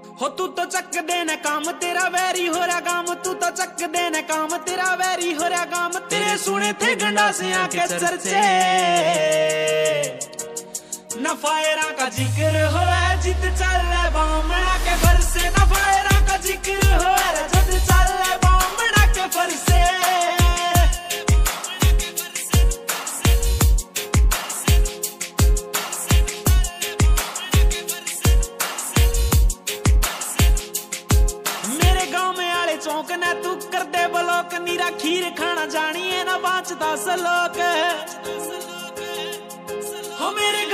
हो तू तो चक देना काम तेरा वैरी हो रहा गाम, तू तो चक देना काम तेरा वैरी हो रहा गाम। तेरे सुने थे गंडासियां के चर्चे, न फायरा का जिक्र हो जित चल रहा बामणा के फरसे, न फायरा का जिक्र हो जित चल रहा बामणा के फरसे। चौक ने तू कर दे ब्लॉक, नीरा खीर खाना जानी है ना बाँचता सलोक। हो मेरे